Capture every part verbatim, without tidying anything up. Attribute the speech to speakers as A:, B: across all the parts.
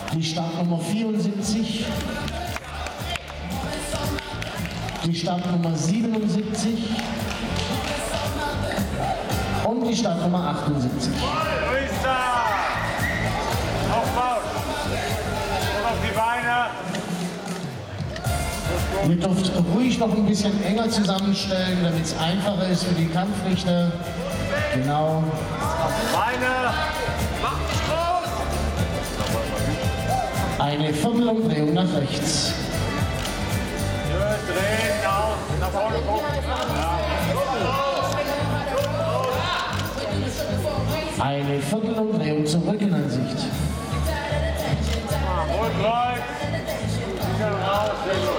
A: Die Startnummer vierundsiebzig. Die Startnummer siebenundsiebzig. Und die Startnummer achtundsiebzig.
B: Aufbau. Und auf die Beine.
A: Ihr dürft ruhig noch ein bisschen enger zusammenstellen, damit es einfacher ist für die Kampfrichter. Genau.
B: Beine.
A: Eine Viertelumdrehung nach rechts.
B: Schön drehen, aus, nach vorne gucken. Ja.
A: Eine Viertelumdrehung zur Rückenansicht.
B: Wohl gleich. Raus,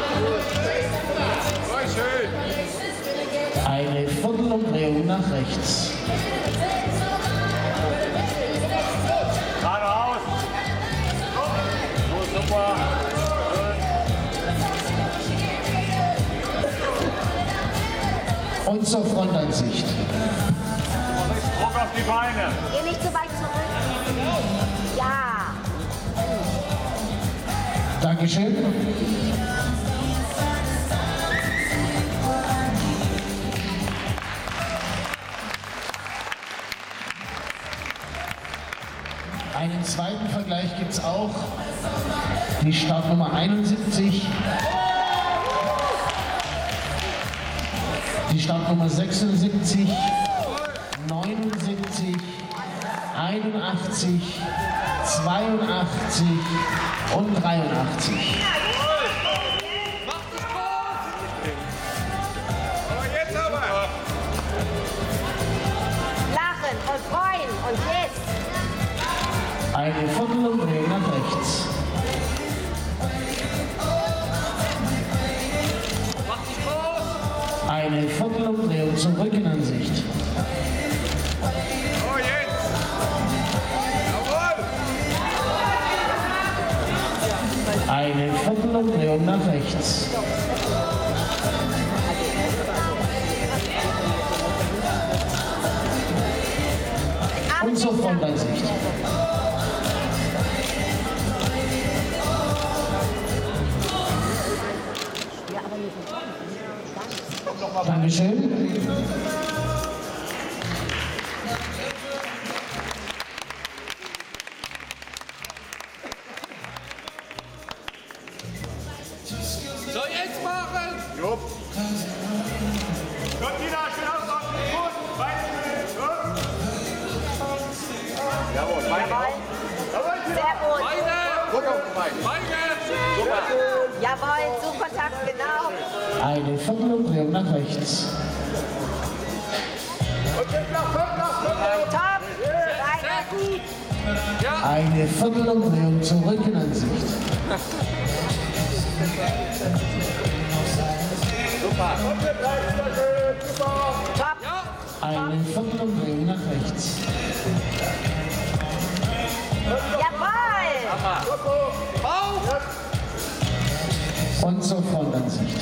B: sehr gut. Schön.
A: Eine Viertelumdrehung nach rechts.
B: Geradeaus. So, super.
A: Und zur Frontansicht.
B: Druck auf die Beine.
C: Geh nicht zu weit zurück. Ja.
A: Dankeschön. Einen zweiten Vergleich gibt es auch. Die Startnummer einundsiebzig. Die Startnummer sechsundsiebzig. neunundsiebzig. einundachtzig. zweiundachtzig und dreiundachtzig.
C: Lachen und freuen. Und jetzt.
A: Eine Viertelumdrehung nach rechts. Eine Viertelumdrehung zur Rückenansicht.
B: Oh, jetzt. Jawohl.
A: Eine Viertelumdrehung nach rechts. Und zur Frontansicht. Dankeschön.
D: So, jetzt machen!
B: Jupp. Kommt wieder schön aus auf den Fuß. Beine schön. Jupp. Jawohl, Beine auf. Jawohl,
C: Sehr gut.
D: Beine!
B: Druck auf die Beine.
D: Beine!
B: Super.
C: Jawohl, zu Kontakt, genau.
A: Eine Viertelumdrehung nach rechts.
B: Und jetzt nach vorne, nach vorne.
C: Top.
D: Sehr
C: Weiter.
D: gut! Ja!
A: Eine Viertelumdrehung zur Rückenansicht.
B: Super. Und jetzt rechts, sehr schön. Super.
C: Top.
D: Ja!
A: Eine Viertelumdrehung nach rechts.
C: Jawohl.
D: Bauch!
A: Und zur Frontansicht.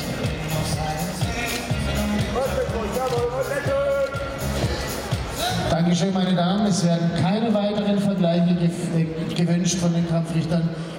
A: Dankeschön, meine Damen. Es werden keine weiteren Vergleiche ge gewünscht von den Kampfrichtern.